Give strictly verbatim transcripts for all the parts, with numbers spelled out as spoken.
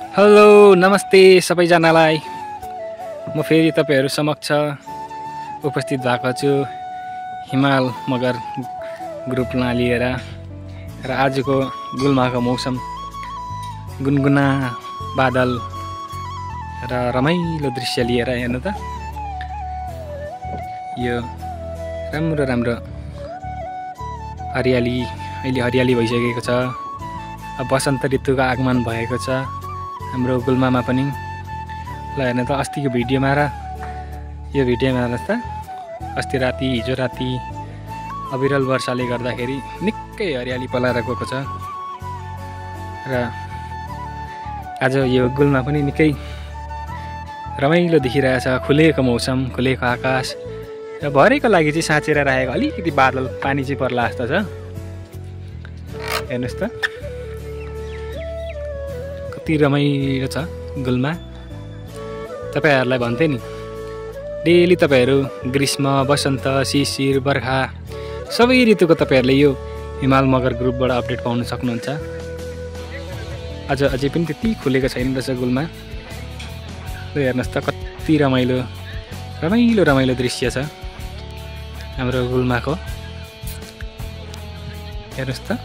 Hello नमस्ते सबैजनालाई। म फेरि तपाईहरु समक्ष उपस्थित भएको छु हिमाल मगर ग्रुपलाई लिएर र आजको गुल्माको मौसम गुनगुना बादल र रमाइलो दृश्य लिएर हेर्नु त। यो राम्रो राम्रो हरियाली अहिले हरियाली भइसकेको छ। अब बसन्त ऋतुको आगमन भएको छ हाम्रो गुल्मामा पनि। ल हेर्नु त अस्तिको भिडियोमा र यो भिडियोमा हेर्नुहोस् त। अस्ति राति हिजो राति अविरल वर्षाले गर्दाखेरि निकै हरियाली पलाएर गएको छ र आज यो गुल्मा पनि निकै रमाइलो देखिरहेछ। खुलेको मौसम, खुलेको आकाश र भरेको लागि चाहिँ साँचेर राखेको अलिकति बादल पानी चाहिँ पर्ला जस्तो छ। हेर्नुहोस् त कति रमाइलो छ गुल्मा। तपाईहरुलाई भन्थे नि डेली तपाईहरु ग्रीष्म, बसन्त, शिशिर, बर्खा सबै ऋतुको तपाईहरुले यो हिमाल मगर ग्रुपबाट अपडेट पाउन सक्नुहुन्छ। आज अझै पनि त्यति खुलेको छैन रहेछ गुल्मा। ल हेर्नुहोस् त कति रमाइलो रमाइलो रमाइलो दृश्य छ हाम्रो गुल्माको। हेर्नुहोस् त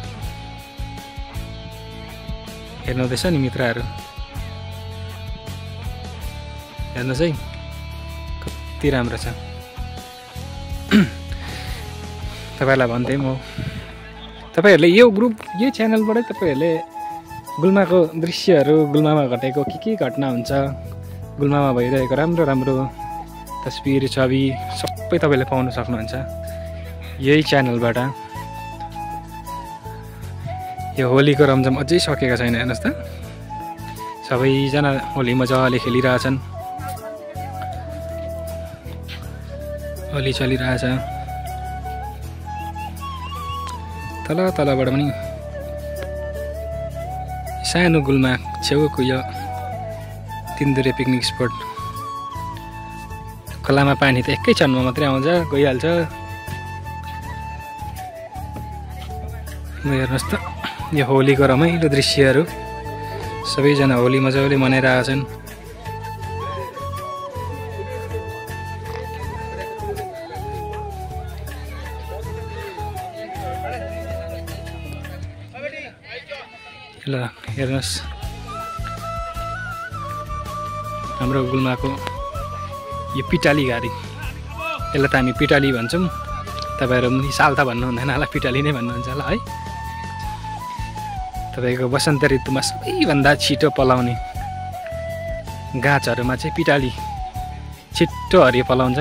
हेर्नुहुँदैछ नि मित्रहरू, हेर्नुहोस् है कति राम्रो छ। तपाईहरुलाई भन्थे म तपाईहरुले यो ग्रुप यो च्यानलबाटै तपाईहरुले गुल्माको दृश्यहरू, गुल्मामा घटेको के के घटना हुन्छ, गुल्मामा भइरहेको राम्रो राम्रो तस्बिर छवि सबै तपाईले पाउन सक्नुहुन्छ यही च्यानलबाट। यो होलीको रमझम अझै सकेको छैन। हेर्नुहोस् त सबैजना होली मजाले खेलिरहेछन्। होली चलिरहेछ। तल तलबाट पनि सानो गुल्मा छेउको यो तिनदुरे पिकनिक स्पट खोलामा पानी त एकै क्षणमा मात्रै आउँछ गइहाल्छ। हेर्नुहोस् त यो होलीको रमाइलो दृश्यहरू। सबैजना होली मजाले मनाइरहेछन्। ल हेर्नुहोस् हाम्रो गुल्माको यो पिटाली गाडी, यसलाई त हामी पिटाली भन्छौँ। तपाईहरु पनि साल्ता भन्नु हुँदैन होला, पिटाली नै भन्नुहुन्छ होला है। तपाईको बसन्त ऋतुमा सबैभन्दा छिटो पलाउने गाछहरूमा चाहिँ पिटाली छिट्टो हरियो पलाउँछ।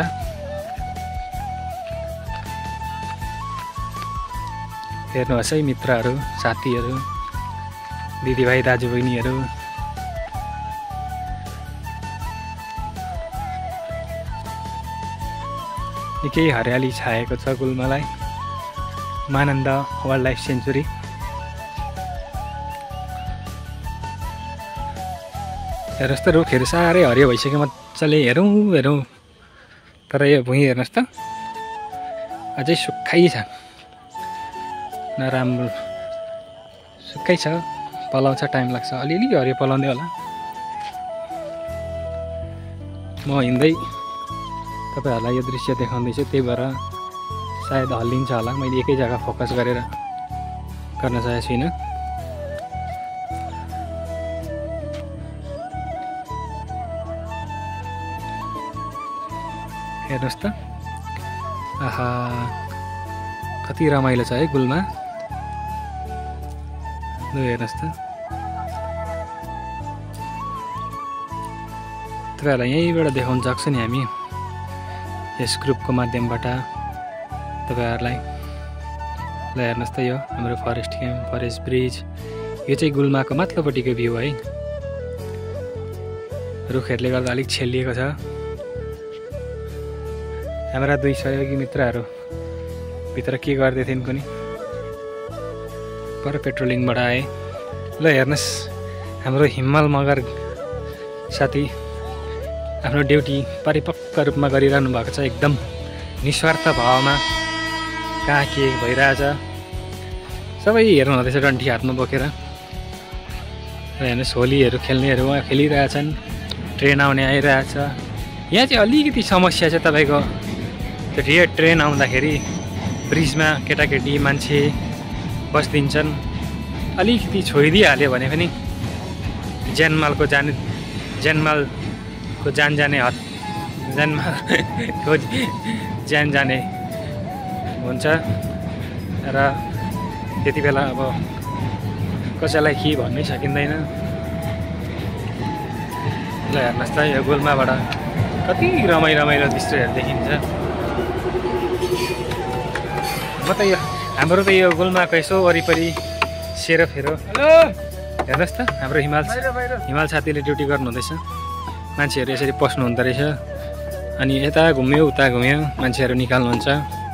हेर्नुहोस् है मित्रहरू, साथीहरू, दिदीभाइ, दाजुबहिनीहरू, निकै हरियाली छाएको छ गुल्मालाई। मानन्द वाइल्ड लाइफ सेन्चुरी। हेर्नुहोस् त रुखहरू साह्रै हरियो भइसक्यो मजाले। हेरौँ हेरौँ तर यो भुइँ हेर्नुहोस् त अझै सुक्खै छ, नराम्रो सुक्खै छ। पलाउँछ टाइम लाग्छ, अलिअलि हरियो पलाउँदै होला। म हिँड्दै तपाईहरुलाई यो दृश्य देखाउँदैछु, त्यही भएर सायद हल्लिन्छ होला। मैले एकै जग्गा फोकस गरेर गर्न सकेको छुइनँ। हेर्नुहोस् त आहा कति रमाइलो छ है गुल्मा। ल हेर्नुहोस् त तपाईँहरूलाई यहीँबाट देखाउन सक्छ नि हामी यस ग्रुपको माध्यमबाट तपाईँहरूलाई। ल हेर्नुहोस् त यो हाम्रो फरेस्ट क्याम्प, फरेस्ट ब्रिज, यो चाहिँ गुल्माको माथिल्लोपट्टिको भ्यू है। रुखहरूले गर्दा अलिक छेलिएको छ। हाम्रा दुई सहयोगी मित्रहरू भित्र के गर्दै थिइन् कुनै पर पेट्रोलिङबाट आए। ल हेर्नुहोस् हाम्रो हिमाल मगर साथी आफ्नो ड्युटी परिपक्व रूपमा गरिरहनु भएको छ। एकदम निस्वार्थ भावमा कहाँ के भइरहेछ सबै हेर्नु हुँदैछ डन्ठी हातमा बोकेर। हेर्नुहोस् होलीहरू खेल्नेहरू उहाँ खेलिरहेछन्, ट्रेन आउने आइरहेछ। यहाँ चाहिँ अलिकति समस्या चाहिँ तपाईँको त्यो ढेर ट्रेन आउँदाखेरि ब्रिजमा केटाकेटी मान्छे बस्दिन्छन्, अलिकति छोइदिइहाल्यो भने पनि ज्यानमालको जाने ज्यानमालको जान जाने हत ज्यानमालको ज्यान जाने हुन्छ र त्यति बेला अब कसैलाई के भन्नै सकिँदैन। ल हेर्नुहोस् त यो गुल्माबाट कति रमाइलो रमाइलो दृश्यहरू देखिन्छ। म त यो हाम्रो त यो गुल्माको यसो वरिपरि सेरोफेरो हेर्नुहोस् त हाम्रो हिमाल हिमाल साथीले ड्युटी गर्नुहुँदैछ। मान्छेहरू यसरी पस्नु हुँदो रहेछ अनि यता घुम्यो उता घुम्यो मान्छेहरू निकाल्नुहुन्छ।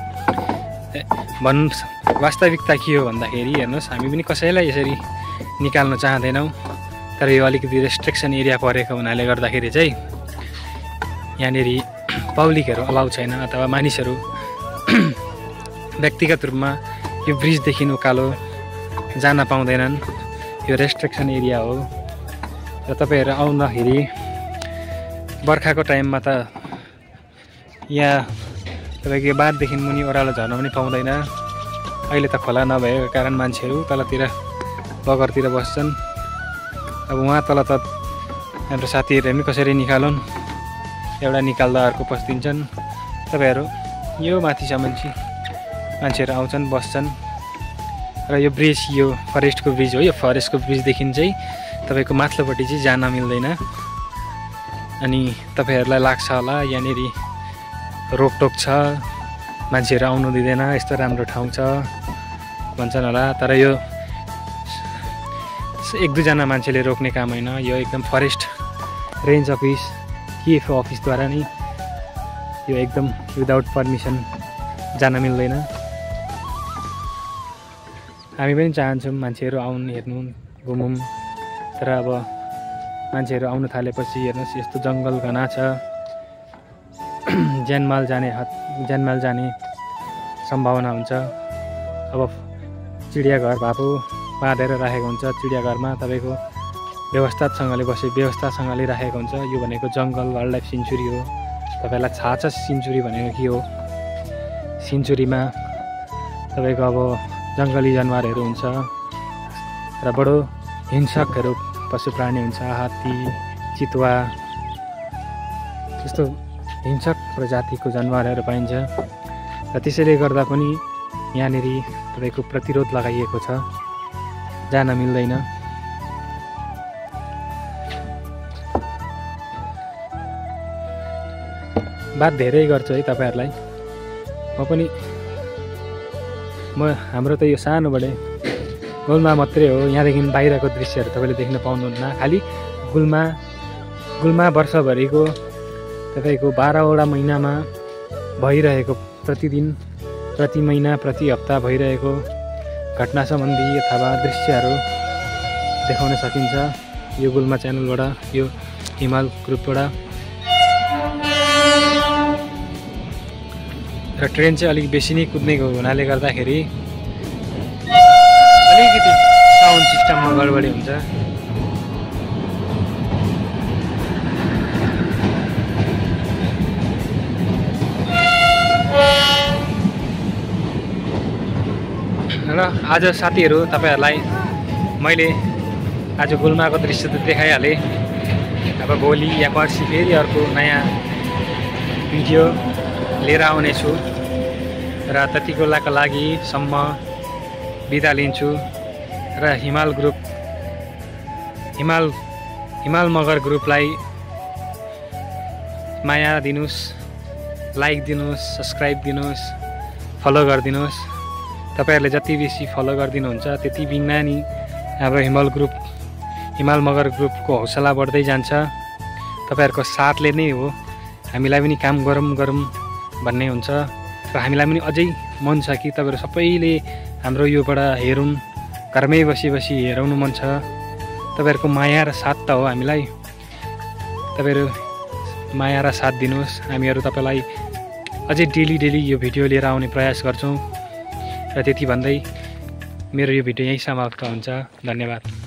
भन् वास्तविकता के हो भन्दाखेरि हेर्नुहोस् हामी पनि कसैलाई यसरी निकाल्न चाहँदैनौँ, तर यो अलिकति रेस्ट्रिक्सन एरिया परेको हुनाले गर्दाखेरि चाहिँ यहाँनिर पब्लिकहरू अलाउ छैन अथवा मानिसहरू व्यक्तिगत रूपमा यो ब्रिजदेखि उकालो जान पाउँदैनन्। यो रेस्ट्रिक्सन एरिया हो र तपाईँहरू आउँदाखेरि बर्खाको टाइममा त यहाँ तपाईँको बाँधदेखि मुनि ओह्रालो झर्न पनि पाउँदैन। अहिले त खोला नभएको कारण मान्छेहरू तलतिर बगरतिर बस्छन्। अब उहाँ तल त हाम्रो साथीहरूले पनि कसरी निकालुन्, एउटा निकाल्दा अर्को पस्दिन्छन्। तपाईँहरू यो माथिसम्म चाहिँ मान्छेहरू आउँछन् बस्छन् र यो ब्रिज यो फरेस्टको ब्रिज हो। यो फरेस्टको ब्रिजदेखि चाहिँ तपाईँको माथिल्लोपट्टि चाहिँ जान मिल्दैन। अनि तपाईँहरूलाई लाग्छ होला यहाँनिर रोकटोक छ, मान्छेहरू आउनु दिँदैन, यस्तो राम्रो ठाउँ छ भन्छन् होला, तर यो एक दुईजना मान्छेले रोक्ने काम होइन। यो एकदम फरेस्ट रेन्ज अफिस केएफओ अफिसद्वारा नै यो एकदम विदाउट पर्मिसन जान मिल्दैन। हामी पनि चाहन्छौँ मान्छेहरू आउनु हेर्नु घुमौँ, तर अब मान्छेहरू आउनु थालेपछि हेर्नुहोस् यस्तो जङ्गल घना छ, ज्यानमाल जाने हात ज्यानमाल जाने सम्भावना हुन्छ। अब चिडियाघर भएको बाँधेर राखेको हुन्छ, चिडियाघरमा तपाईँको व्यवस्थासँगले बसे व्यवस्थासँगले राखेको हुन्छ। यो भनेको जङ्गल वाइल्ड लाइफ सेन्चुरी हो। तपाईँलाई थाहा छ सेन्चुरी भनेको के हो? सेन्चुरीमा तपाईँको अब जङ्गली जनावरहरू हुन्छ र बडो हिंसकहरू पशु प्राणी हुन्छ, हात्ती चितुवा त्यस्तो हिंसक प्रजातिको जनावरहरू पाइन्छ र त्यसैले गर्दा पनि यहाँनिर तपाईँको प्रतिरोध लगाइएको छ, जान मिल्दैन। बात धेरै गर्छु है तपाईँहरूलाई, म पनि म हाम्रो त यो सानोबडे गुल्मा मात्रै हो। यहाँदेखि बाहिरको दृश्यहरू तपाईँले देख्न पाउनुहुन्न। खालि गुल्मा गुल्मा वर्षभरिको तपाईँको बाह्रवटा महिनामा भइरहेको प्रतिदिन प्रति महिना प्रति हप्ता भइरहेको घटना सम्बन्धी अथवा दृश्यहरू देखाउन सकिन्छ यो गुल्मा च्यानलबाट, यो हिमाल ग्रुपबाट। र ट्रेन चाहिँ अलिक बेसी नै कुद्ने हुनाले गर्दाखेरि अलिकति साउन्ड सिस्टममा गडबडी हुन्छ। र आज साथीहरू तपाईँहरूलाई मैले आज गुल्माको दृश्य त देखाइहालेँ। अब भोलि या पर्सि फेरि अर्को नयाँ भिडियो लिएर आउनेछु र त्यति बेलाका लागि सम्म बिदा लिन्छु। र हिमाल ग्रुप हिमाल हिमाल मगर ग्रुपलाई माया दिनुहोस्, लाइक दिनुहोस्, सब्सक्राइब दिनुहोस्, फलो गरिदिनुहोस्। तपाईँहरूले जति बेसी फलो गरिदिनुहुन्छ त्यति बिना नि हाम्रो हिमाल ग्रुप हिमाल मगर ग्रुपको हौसला बढ्दै जान्छ। तपाईँहरूको साथले नै हो हामीलाई पनि काम गरौँ गरौँ भन्ने हुन्छ र हामीलाई पनि अझै मन छ कि तपाईँहरू सबैले हाम्रो योबाट हेरौँ, घरमै बसी बसी हेराउनु मन छ। तपाईँहरूको माया र साथ त हो हामीलाई, तपाईँहरू माया र साथ दिनुहोस्। हामीहरू तपाईँलाई अझै डेली डेली यो भिडियो लिएर आउने प्रयास गर्छौँ। र त्यति भन्दै मेरो यो भिडियो यहीँ समाप्त हुन्छ। धन्यवाद।